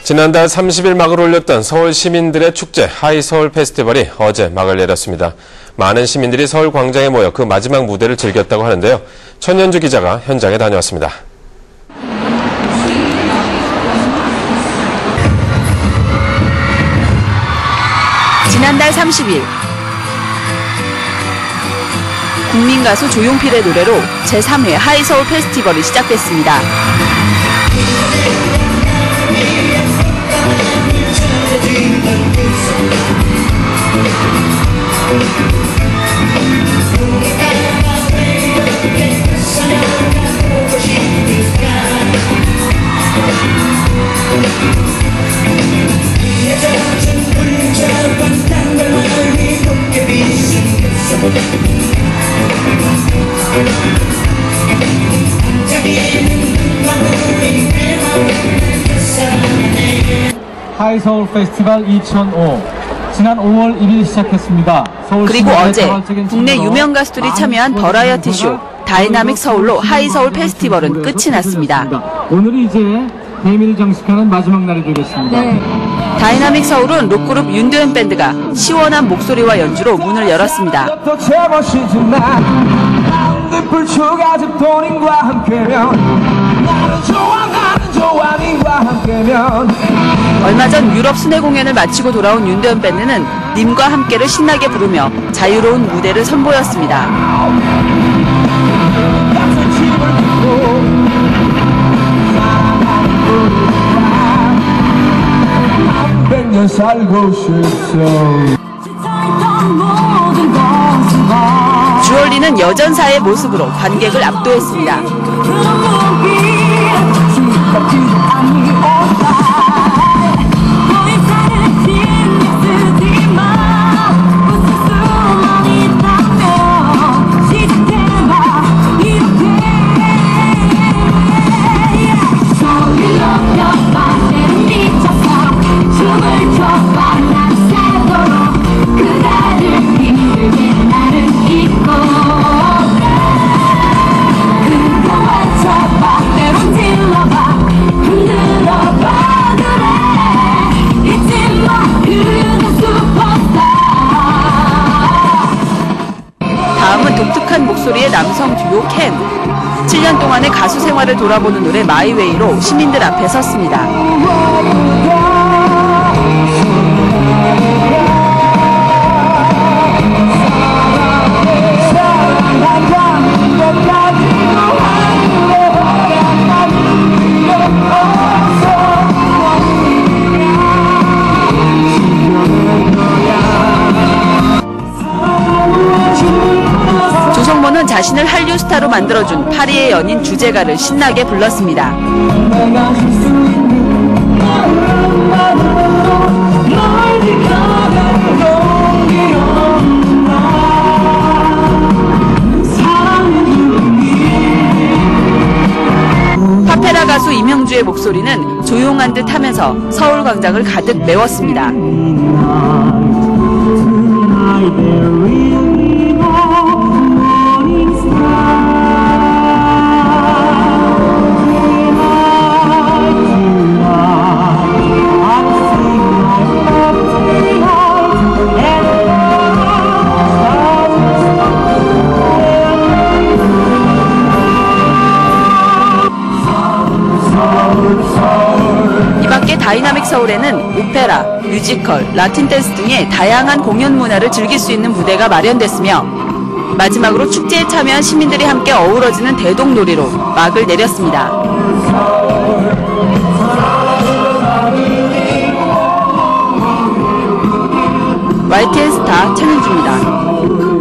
지난달 30일 막을 올렸던 서울 시민들의 축제 하이서울 페스티벌이 어제 막을 내렸습니다. 많은 시민들이 서울 광장에 모여 그 마지막 무대를 즐겼다고 하는데요. 천연주 기자가 현장에 다녀왔습니다. 지난달 30일 국민가수 조용필의 노래로 제3회 하이서울 페스티벌이 시작됐습니다. 하이서울 페스티벌 2005 지난 5월 1일 시작했습니다. 그리고 어제 국내 유명 가수들이 참여한 버라이어티 쇼 다이나믹 서울로 하이서울 페스티벌은 끝이 났습니다. 오늘이 이제 대미를 장식하는 마지막 날이 되겠습니다. 다이나믹 서울은 록그룹 윤도현 밴드가 시원한 목소리와 연주로 문을 열었습니다. 얼마 전 유럽 순회 공연을 마치고 돌아온 윤도현 밴드는 님과 함께를 신나게 부르며 자유로운 무대를 선보였습니다. 주얼리는 여전사의 모습으로 관객을 압도했습니다. 다음은 독특한 목소리의 남성 듀오 캔. 7년 동안의 가수 생활을 돌아보는 노래 마이웨이로 시민들 앞에 섰습니다. 조성모는 자신을 한류 스타로 만들어준 파리의 연인 주제가를 신나게 불렀습니다. 파페라 가수 임형주의 목소리는 조용한 듯 하면서 서울 광장을 가득 메웠습니다. 이 밖에 다이나믹 서울에는 오페라, 뮤지컬, 라틴 댄스 등의 다양한 공연 문화를 즐길 수 있는 무대가 마련됐으며 마지막으로 축제에 참여한 시민들이 함께 어우러지는 대동놀이로 막을 내렸습니다. YTN 스타 천연주입니다.